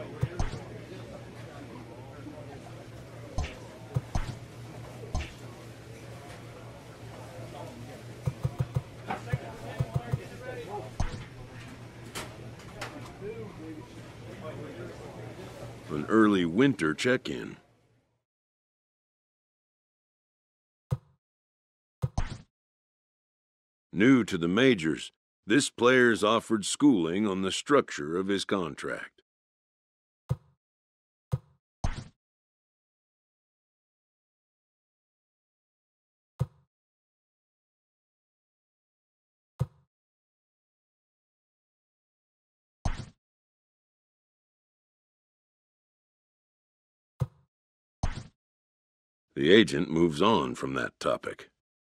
An early winter check-in. New to the majors, this player's offered schooling on the structure of his contract. The agent moves on from that topic.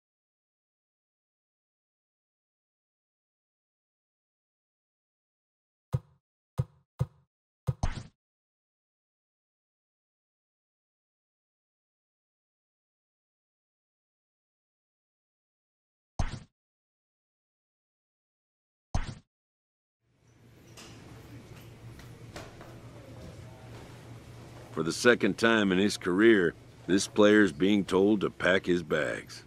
For the second time in his career, this player's being told to pack his bags.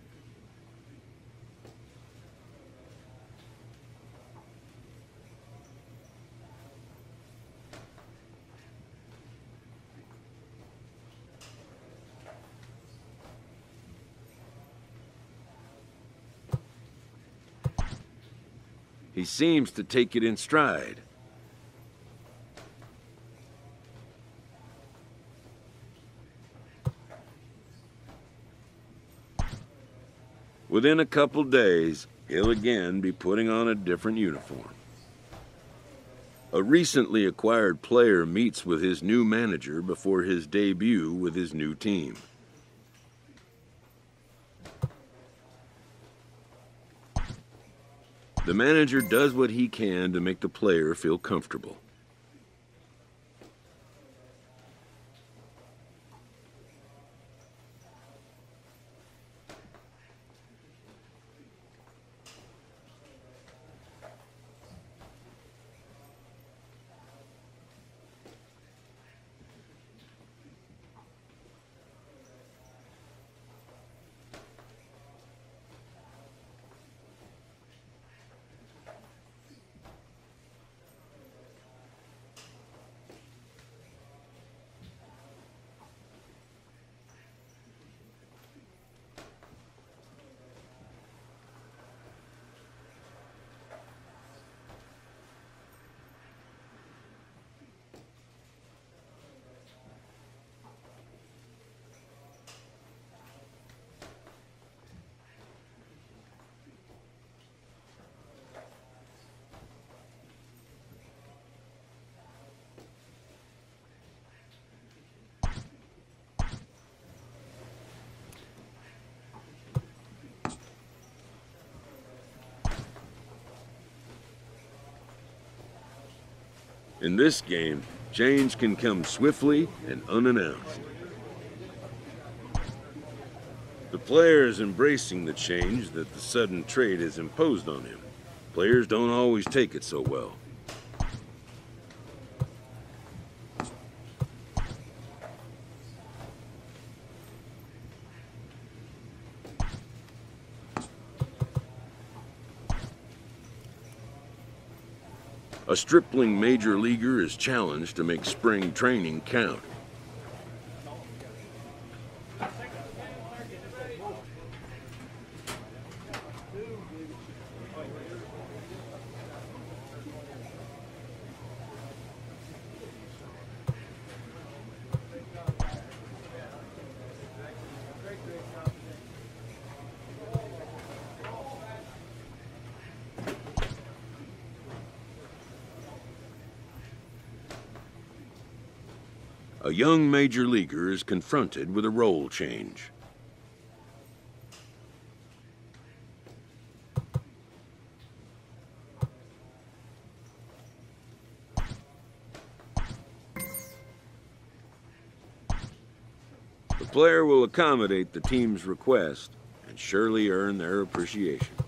He seems to take it in stride. Within a couple days, he'll again be putting on a different uniform. A recently acquired player meets with his new manager before his debut with his new team. The manager does what he can to make the player feel comfortable. In this game, change can come swiftly and unannounced. The player is embracing the change that the sudden trade has imposed on him. Players don't always take it so well. A stripling major leaguer is challenged to make spring training count. A young major leaguer is confronted with a role change. The player will accommodate the team's request and surely earn their appreciation.